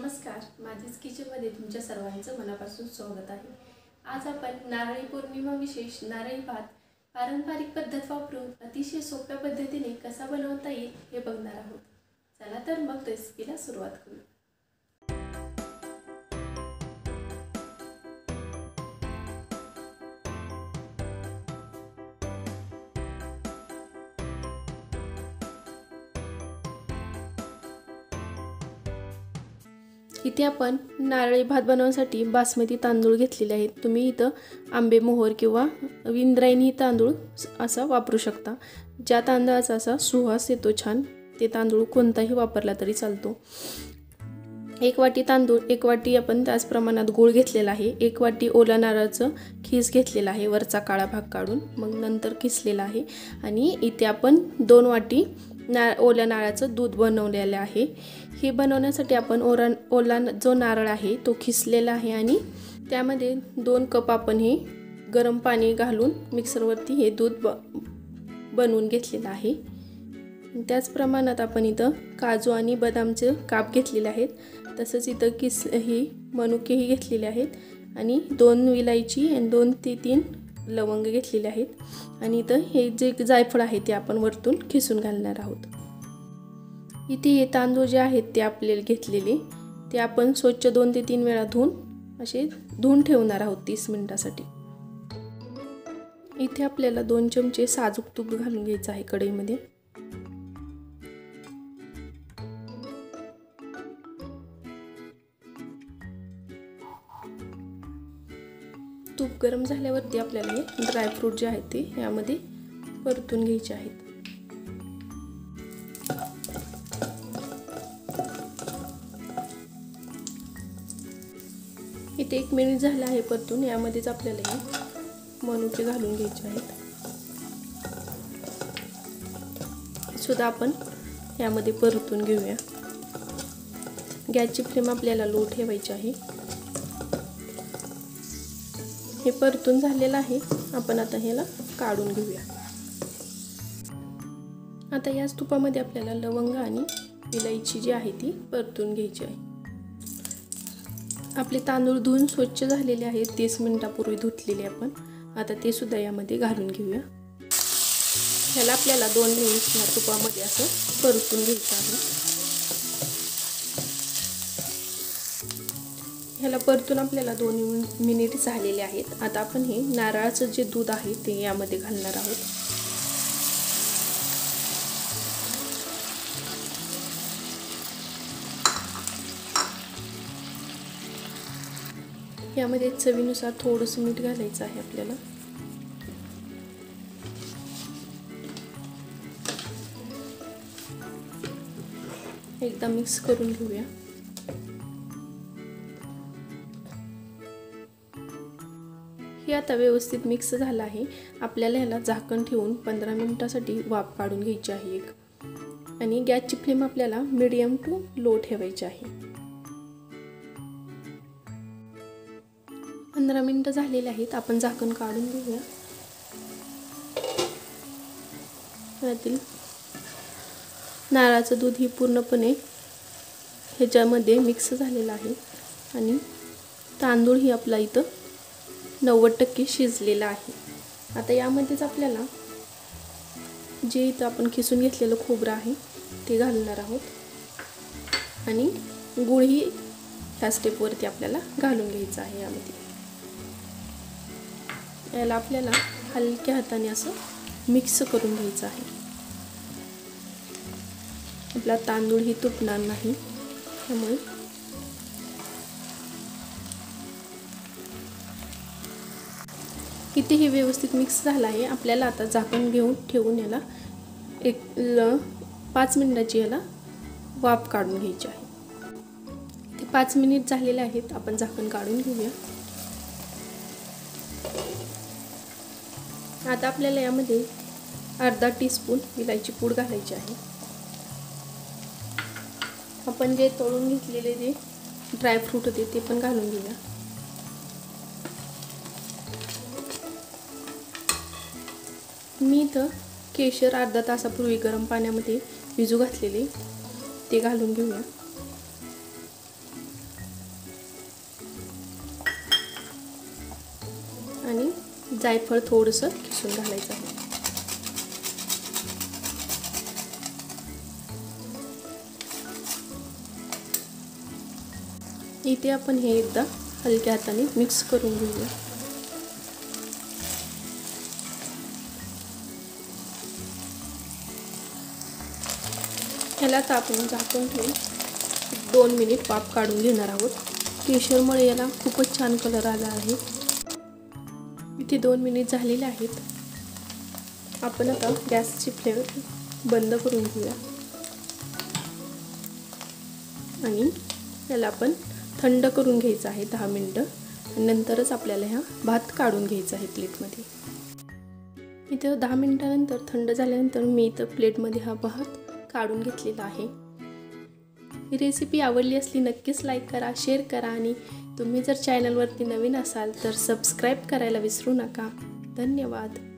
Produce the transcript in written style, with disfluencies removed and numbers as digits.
नमस्कार, माझीच किचनमध्ये तुमच्या सर्वांचं मनापासून स्वागत आहे। आज आपण नारळी पौर्णिमा विशेष नारळी भात पारंपरिक पद्धत वापरून अतिशय सोप्या पद्धतीने कसा बनवता येईल हे बघणार आहोत। चला तर मग रेसिपीला सुरुवात करू। इथे आपण नारळी भात बनवण्यासाठी बासमती तांदूळ घेतलेले आहेत। तुम्ही इथं आंबे मोहर किंवा इंद्रायणी तांदूळ असा वापरू शकता। ज्या तांदळाचा असा सुवास येतो छान, ते तांदूळ कोणताही वापरला तरी चालतो। 1 वाटी तांदूळ, 1 वाटी आपण त्याच प्रमाणात गूळ घेतलेला आहे। 1 वाटी ओला नारळाचं खीस घेतलेला आहे, वरचा काळा भाग काढून मग नंतर किसलेला आहे। आणि इथे आपण 2 वाटी ओल्या नारळाचं दूध बनवलेलं आहे। हे बनवण्यासाठी आपण ओला जो नारळ आहे तो खिसलेला आहे आणि त्यामध्ये 2 कप आपण हे गरम पाणी घालून मिक्सरवरती हे दूध बनवून घेतलेलं आहे। त्याच प्रमाणात आपण इथं काजू आणि बदामचे काप घेतलेले आहेत। तसंच इथं ही मनुकेही घेतलेले आहेत आणि 2 विलायची आणि 2 ते 3 लवंग घेतलेले आहेत। आणि इथं हे जे जायफळ आहे ते आपण वरतून खिसून घालणार आहोत। इथे हे तांदूळ जे आहेत ते आपल्याला घेतलेले ते आपण स्वच्छ 2 ते 3 वेळा धुवून ठेवणार आहोत 30 मिनिटांसाठी। इथे आपल्याला 2 चमचे साजूक तूप घालून घ्यायचं आहे कढईमध्ये। तूप गरम झाल्यावरती आपल्याला हे ड्रायफ्रूट जे आहेत ते यामध्ये परतून घ्यायचे आहेत। इथे 1 मिनिट झाला आहे परतून, यामध्येच आपल्याला हे मनुके घालून घ्यायचे आहेत। सुद्धा आपण यामध्ये परतून घेऊया। गॅसची फ्लेम आपल्याला लो ठेवायची आहे। हे परतून झालेलं आहे, आपण आता ह्याला काढून घेऊया। आता याच तुपामध्ये आपल्याला लवंग आणि इलायची जी आहे ती परतून घ्यायची आहे। आपले तांदूळ धुवून स्वच्छ झालेले आहेत, 30 मिनिटांपूर्वी धुतलेले आपण। आता ते सुद्धा यामध्ये घालून घेऊया। ह्याला आपल्याला 2 मिनिट तुपामध्ये असं परतून घ्यायचं आहे। ह्याला परतून आपल्याला 2 मिनिट झालेले आहेत। आता आपण हे नारळाचं जे दूध आहे ते यामध्ये घालणार आहोत। यामध्ये चवीनुसार थोडंसं मीठ घालायचं आहे आपल्याला। एकदा मिक्स करून घेऊया। हे आता व्यवस्थित मिक्स झालं आहे। आपल्याला ह्याला झाकण ठेवून 15 मिनिटांसाठी वाफ काढून घ्यायची आहे एक। आणि गॅसची फ्लेम आपल्याला मीडियम टू लो ठेवायची आहे। 15 मिनिटं झालेले आहेत, आपण झाकण काढून घेऊया। यातील नारळाचं दूध ही पूर्णपणे ह्याच्यामध्ये मिक्स झालेलं आहे आणि तांदूळ ही आपला इथं 90% शिजलेला आहे। आता यामध्येच आपल्याला जे इथं आपण खिसून घेतलेलं खोबरं आहे ते घालणार आहोत आणि गूळ ही ह्या स्टेपवरती आपल्याला घालून घ्यायचं आहे। याला आपल्याला हलक्या हाताने असं मिक्स करून घ्यायचं आहे। आपला तांदूळ ही तुटणार नाही, त्यामुळे इथे हे व्यवस्थित मिक्स झालं आहे। आपल्याला आता झाकण ठेवून याला 5 मिनिटाची याला वाफ काढून घ्यायची आहे। इथे 5 मिनिट झालेले आहेत, आपण झाकण काढून घेऊया। आता आपल्याला यामध्ये अर्धा टीस्पून विलायची पूड घालायची आहे। आपण जे तळून घेतलेले जे ड्रायफ्रूट होते ते पण घालून घेऊया। मी इथं केशर अर्धा तासापूर्वी गरम पाण्यामध्ये भिजू घातलेले ते घालून घेऊया। जायफळ थोडंसं किसून घालायचं आहे. इथे आपण हे एकदा हलक्या हाताने मिक्स करून घेऊया. याला आपण झाकून ठेवून 2 मिनिट वाफ काढून घेणार आहोत. केशरमुळे याला खूपच छान कलर आला आहे. इथे 2 मिनिट झालेले आहेत. आपण आता गॅसची फ्लेम बंद करून घेऊया आणि याला आपण थंड करून घ्यायचं आहे 10 मिनिटं. नंतरच आपल्याला हा भात काढून घ्यायचा आहे प्लेटमध्ये. इथे 10 मिनिटानंतर थंड झाल्यानंतर मी इथं प्लेटमध्ये हा भात काढून घेतलेला आहे. ही रेसिपी आवडली असली नक्कीच लाईक करा, शेअर करा आणि तुम्ही जर चॅनलवरती नवीन असाल तर सबस्क्राईब करायला विसरू नका. धन्यवाद.